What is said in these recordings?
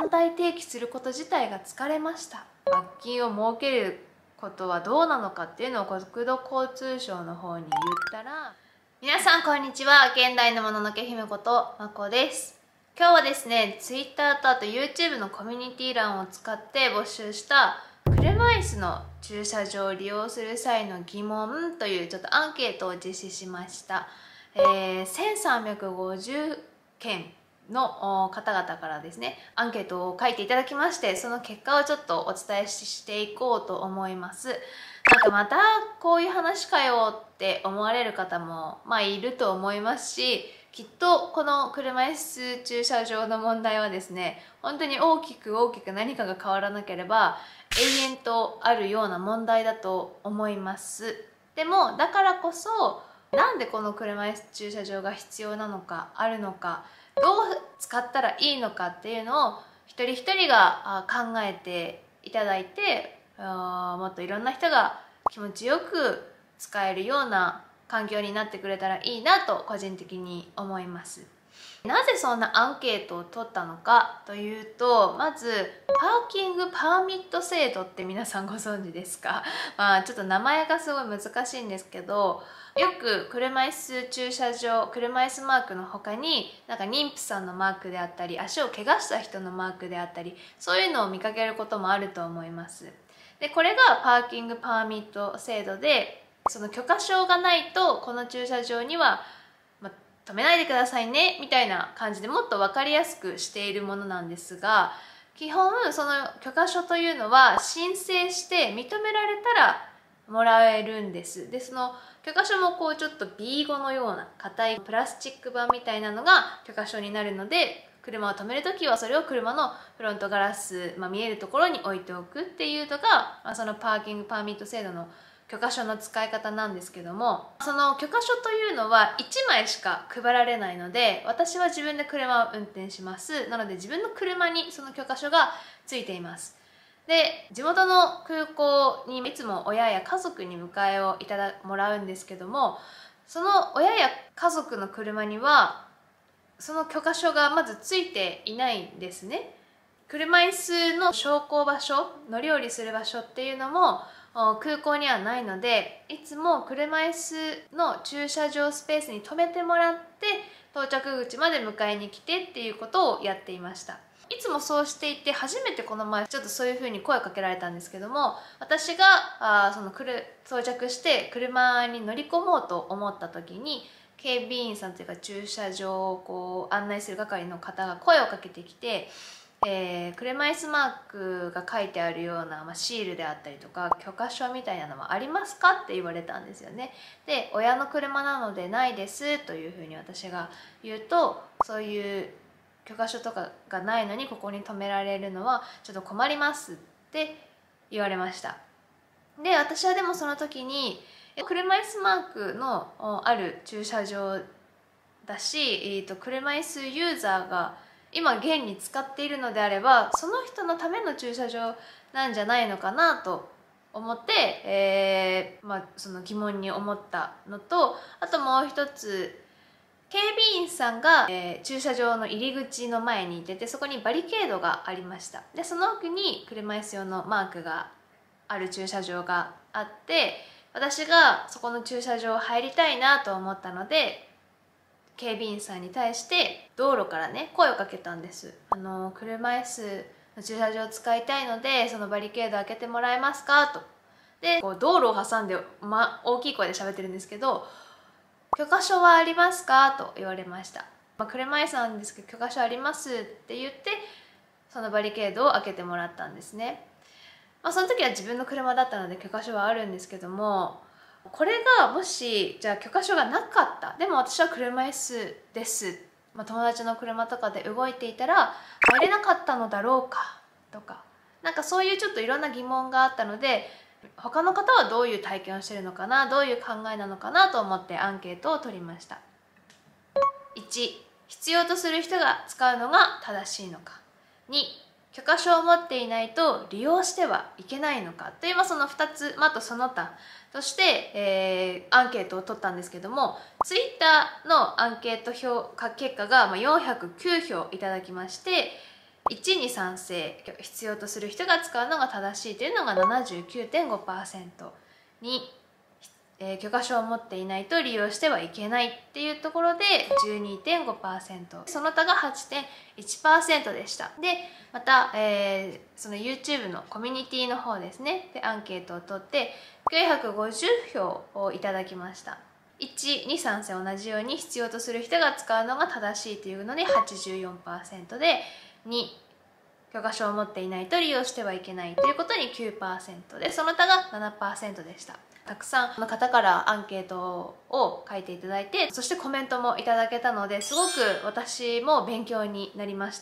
問題提起すること自体が疲れました。罰金を設けることはどうなのかっていうのを国土交通省の方に言ったら、皆さんこんにちは、現代のもののけ姫ことまこです。今日はですね、Twitter とあと YouTube のコミュニティ欄を使って募集した車椅子の駐車場を利用する際の疑問というちょっとアンケートを実施しました。1350件の方々からですね、アンケートを書いていただきまして、その結果をちょっとお伝えしていこうと思います。なんかまたこういう話かよって思われる方もいると思いますし、きっとこの車椅子駐車場の問題はですね、本当に大きく何かが変わらなければ永遠とあるような問題だと思います。でもだからこそ、なんでこの車椅子駐車場が必要なのか、あるのか、どう使ったらいいのかっていうのを一人一人が考えていただいて、もっといろんな人が気持ちよく使えるような環境になってくれたらいいなと個人的に思います。なぜそんなアンケートを取ったのかというと、まずパーキングパーミット制度って皆さんご存知ですか？ちょっと名前がすごい難しいんですけど、よく車椅子駐車場、車椅子マークの他になんか妊婦さんのマークであったり、足を怪我した人のマークであったり、そういうのを見かけることもあると思います。でこれがパーキングパーミット制度で、その許可証がないとこの駐車場には止めないでくださいねみたいな感じで、もっと分かりやすくしているものなんですが、基本その許可書というのは申請して認められたらもらえるんです。でその許可書もこうちょっと B5 のような硬いプラスチック板みたいなのが許可書になるので、車を止めるときはそれを車のフロントガラス、見えるところに置いておくっていうのが、そのパーキングパーミット制度の許可書の使い方なんですけども、その許可書というのは1枚しか配られないので、私は自分で車を運転します。なので自分の車にその許可書がついています。で地元の空港にいつも親や家族に迎えをもらうんですけども、その親や家族の車にはその許可書がまずついていないんですね。車椅子の昇降場所、乗り降りする場所っていうのも空港にはないので、いつも車椅子の駐車場スペースに止めてもらって到着口まで迎えに来てっていうことをやっていました。いつもそうしていて、初めてこの前ちょっとそういう風に声かけられたんですけども、私が到着して車に乗り込もうと思った時に、警備員さんというか駐車場をこう案内する係の方が声をかけてきて、車椅子マークが書いてあるような、シールであったりとか許可証みたいなのはありますかって言われたんですよね。で親の車なのでないですというふうに私が言うと、そういう許可書とかがないのにここに止められるのはちょっと困りますって言われました。で私はでもその時に車椅子マークのある駐車場だし、車椅子ユーザーが今現に使っているのであれば、その人のための駐車場なんじゃないのかなと思って、その疑問に思ったのと、あともう一つ、警備員さんが、駐車場の入り口の前にいて、そこにバリケードがありました。でその奥に車椅子用のマークがある駐車場があって、私がそこの駐車場入りたいなと思ったので、警備員さんに対して道路からね声をかけたんです。車椅子の駐車場を使いたいので、そのバリケード開けてもらえますかと。でこう道路を挟んで、大きい声で喋ってるんですけど、許可証はありますかと言われました。車椅子なんですけど許可証ありますって言って、そのバリケードを開けてもらったんですね。その時は自分の車だったので許可証はあるんですけども、これがもしじゃあ許可証がなかった、でも私は車椅子です、友達の車とかで動いていたら入れなかったのだろうかとか、なんかそういうちょっといろんな疑問があったので、他の方はどういう体験をしているのかな、どういう考えなのかなと思ってアンケートを取りました。1、必要とする人が使うのが正しいのか。2、許可証を持っていないと利用してはいけないのかという、その2つ、あとその他として、アンケートを取ったんですけども、ツイッターのアンケート結果が409票いただきまして、 1に賛成、必要とする人が使うのが正しいというのが 79.5%、2、許可証を持っていないと利用してはいけないっていうところで 12.5%、その他が 8.1% でした。でまた、その YouTube のコミュニティの方ですねでアンケートを取って950票をいただきました。1に賛成、同じように必要とする人が使うのが正しいというので 84% で、2、許可証を持っていないと利用してはいけないということに 9% で、その他が 7% でした。たくさんの方からアンケートを書いていただいて、そしてコメントもいただけたので、すごく私も勉強になりました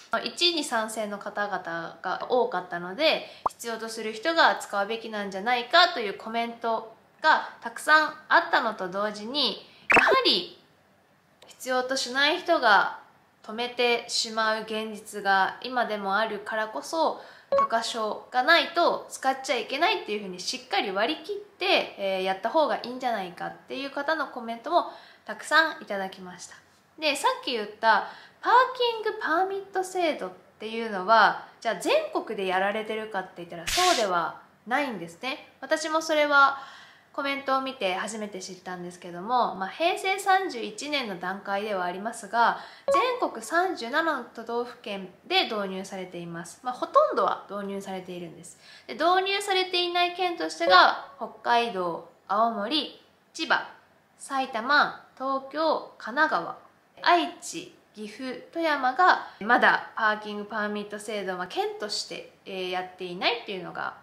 。1に賛成の方々が多かったので、必要とする人が使うべきなんじゃないかというコメントがたくさんあったのと同時に、やはり必要としない人が止めてしまう現実が今でもあるからこそ、許可証がないと使っちゃいけないっていうふうにしっかり割り切って、やった方がいいんじゃないかっていう方のコメントもたくさんいただきました。でさっき言ったパーキングパーミット制度っていうのは、じゃあ全国でやられてるかって言ったらそうではないんですね。私もそれはコメントを見て初めて知ったんですけども、平成31年の段階ではありますが、全国37の都道府県で導入されています。ほとんどは導入されているんです。で導入されていない県としてが北海道、青森、千葉、埼玉、東京、神奈川、愛知、岐阜、富山がまだパーキングパーミット制度は県としてやっていないっていうのが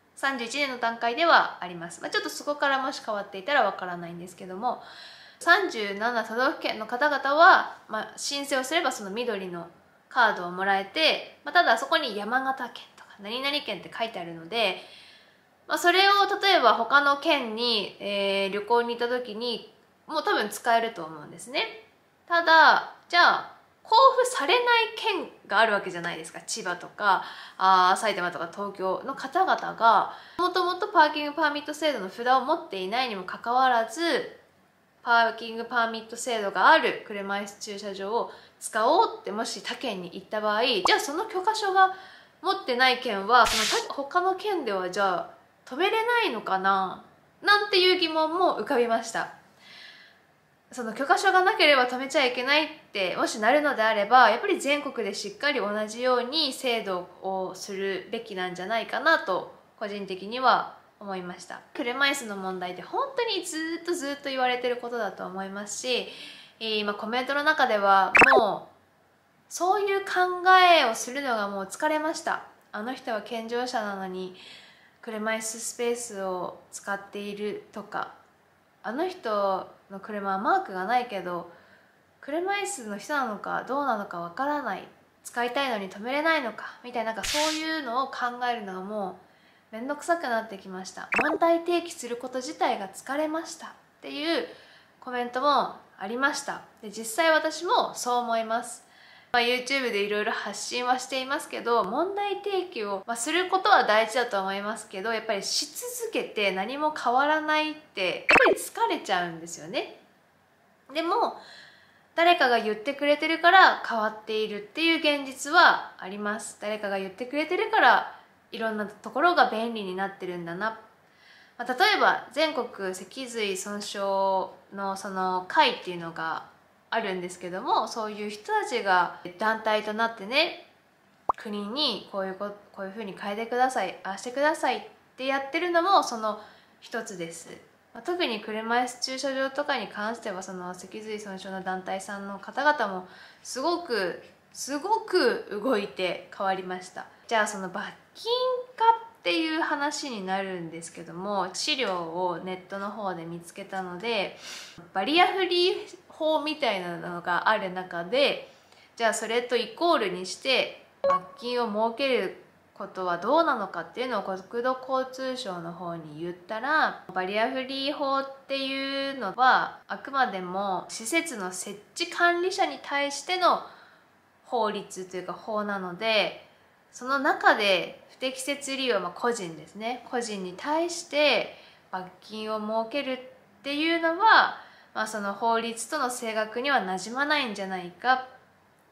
31年の段階ではあります。ちょっとそこからもし変わっていたらわからないんですけども、37都道府県の方々は、申請をすればその緑のカードをもらえて、ただそこに山形県とか何々県って書いてあるので、それを例えば他の県に、旅行に行った時にもう多分使えると思うんですね。ただじゃあ交付されない県があるわけじゃないですか。千葉とか埼玉とか東京の方々がもともとパーキングパーミット制度の札を持っていないにもかかわらず、パーキングパーミット制度がある車椅子駐車場を使おうってもし他県に行った場合、じゃあその許可証が持ってない県はその他の県ではじゃあ止めれないのかななんていう疑問も浮かびました。その許可証がなければ止めちゃいけないってもしなるのであれば、やっぱり全国でしっかり同じように制度をするべきなんじゃないかなと個人的には思いました。車椅子の問題って本当にずっと言われてることだと思いますし、コメントの中ではもうそういう考えをするのがもう疲れました。あの人は健常者なのに車椅子スペースを使っているとか、あの人の車はマークがないけど車椅子の人なのかどうなのかわからない、使いたいのに止めれないのかみたいな、そういうのを考えるのがもうめんどくさくなってきました。問題提起すること自体が疲れましたっていうコメントもありました。で実際私もそう思います。YouTube でいろいろ発信はしていますけど、問題提起を、することは大事だと思いますけど、やっぱりし続けて何も変わらないってやっぱり疲れちゃうんですよね。でも誰かが言ってくれてるから変わっているっていう現実はあります。誰かが言ってくれてるからいろんなところが便利になってるんだな。例えば全国脊髄損傷のその会っていうのがあるんですけども、そういう人たちが団体となってね、国にこういうふうに変えてください、ああしてくださいってやってるのもその一つです。特に車椅子駐車場とかに関してはその脊髄損傷の団体さんの方々もすごく動いて変わりました。じゃあその罰金かっていう話になるんですけども、資料をネットの方で見つけたので、バリアフリー法みたいなのがある中で、じゃあそれとイコールにして罰金を設けることはどうなのかっていうのを国土交通省の方に言ったら、バリアフリー法っていうのはあくまでも施設の設置管理者に対しての法律というか法なので、その中で不適切利用、個人ですね、個人に対して罰金を設けるっていうのは、その法律との性格にはなじまないんじゃないかっ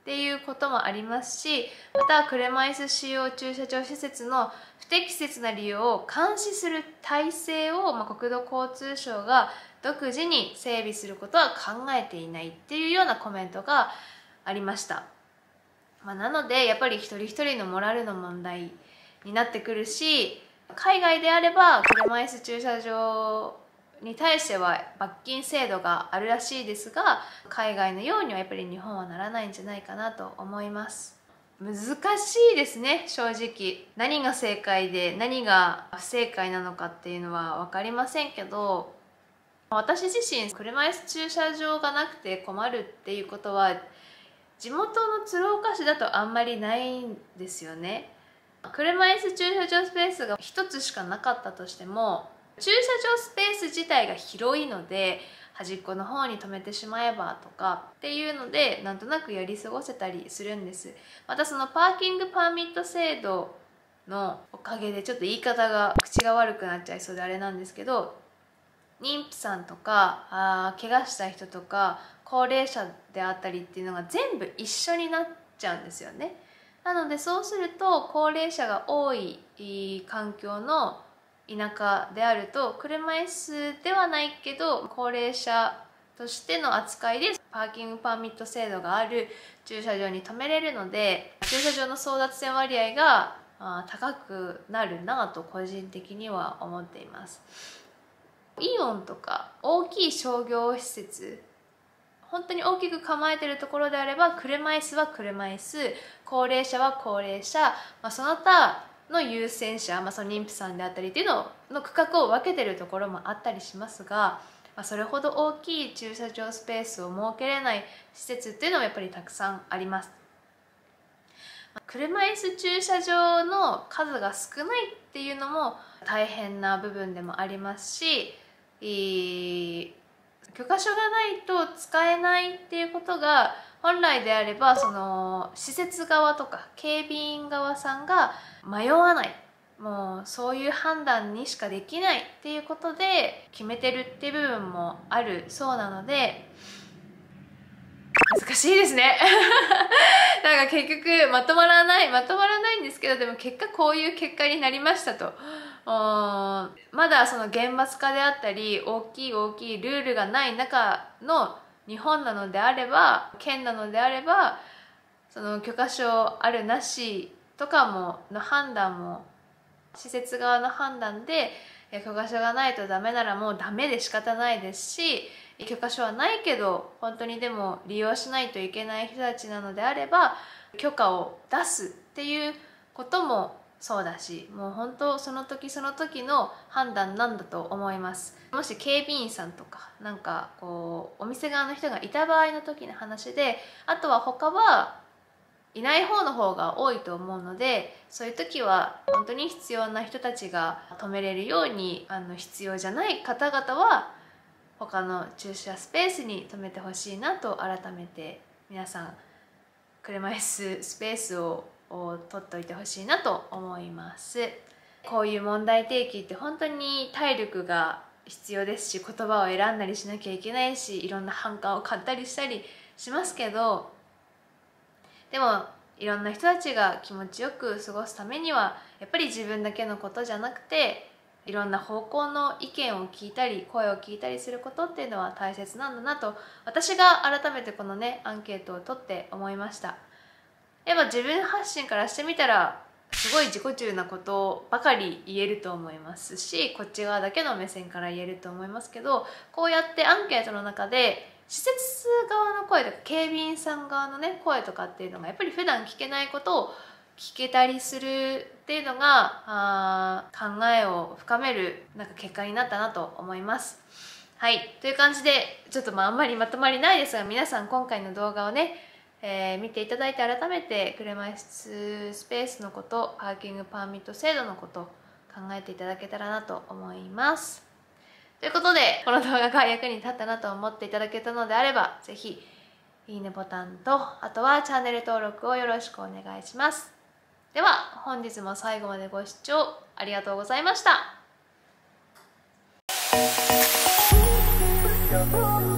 っていうこともありますし、また車椅子使用駐車場施設の不適切な利用を監視する体制を、国土交通省が独自に整備することは考えていないっていうようなコメントがありました。なのでやっぱり一人一人のモラルの問題になってくるし、海外であれば車椅子駐車場に対しては罰金制度があるらしいですが、海外のようにはやっぱり日本はならないんじゃないかなと思います。難しいですね、正直。何が正解で何が不正解なのかっていうのは分かりませんけど、私自身車椅子駐車場がなくて困るっていうことは地元の鶴岡市だとあんまりないんですよね。車椅子駐車場スペースが1つしかなかったとしても、駐車場スペース自体が広いので端っこの方に止めてしまえばとかっていうのでなんとなくやり過ごせたりするんです。またそのパーキングパーミット制度のおかげでちょっと言い方が口が悪くなっちゃいそうであれなんですけど、妊婦さんとか怪我した人とか高齢者であったりっていうのが全部一緒になっちゃうんですよね。なのでそうすると高齢者が多い環境の田舎であると車椅子ではないけど高齢者としての扱いでパーキングパーミット制度がある駐車場に止めれるので、駐車場の争奪戦割合が高くなるなと個人的には思っています。イオンとか大きい商業施設、本当に大きく構えてるところであれば車椅子は車椅子、高齢者は高齢者、その他の優先者、その妊婦さんであったりっていうの区画を分けてるところもあったりしますが、それほど大きい駐車場スペースを設けれない施設っていうのもやっぱりたくさんあります。車椅子駐車場の数が少ないっていうのも大変な部分でもありますし、許可証がないと使えないっていうことが本来であればその施設側とか警備員側さんが迷わない、もうそういう判断にしかできないっていうことで決めてるっていう部分もあるそうなので難しいですねなんか結局まとまらないんですけど、でも結果こういう結果になりましたと。まだその厳罰化であったり大きいルールがない中の日本なのであれば、県なのであれば、その許可証あるなしとかもの判断も施設側の判断で許可証がないとダメならもうダメで仕方ないですし、許可証はないけど本当にでも利用しないといけない人たちなのであれば許可を出すっていうこともそうだし、もう本当その時その時の判断なんだと思います。もし警備員さんとかなんかこうお店側の人がいた場合の時の話で、あとは他はいない方の方が多いと思うので、そういう時は本当に必要な人たちが止めれるように必要じゃない方々は他の駐車スペースに止めてほしいなと改めて皆さん車椅子スペースを取っといてほしいなと思います。こういう問題提起って本当に体力が必要ですし、言葉を選んだりしなきゃいけないし、いろんな反感を買ったりしたりしますけど、でもいろんな人たちが気持ちよく過ごすためにはやっぱり自分だけのことじゃなくて、いろんな方向の意見を聞いたり声を聞いたりすることっていうのは大切なんだなと、私が改めてこのねアンケートを取って思いました。やっぱ自分発信からしてみたらすごい自己中なことばかり言えると思いますし、こっち側だけの目線から言えると思いますけど、こうやってアンケートの中で施設側の声とか警備員さん側のね声とかっていうのがやっぱり普段聞けないことを聞けたりするっていうのが考えを深める結果になったなと思います。はい、という感じでちょっとあんまりまとまりないですが、皆さん今回の動画をね見ていただいて改めて車椅子スペースのこと、パーキングパーミット制度のこと考えていただけたらなと思います。ということでこの動画が役に立ったなと思っていただけたのであれば、ぜひいいねボタンとあとはチャンネル登録をよろしくお願いします。では本日も最後までご視聴ありがとうございました。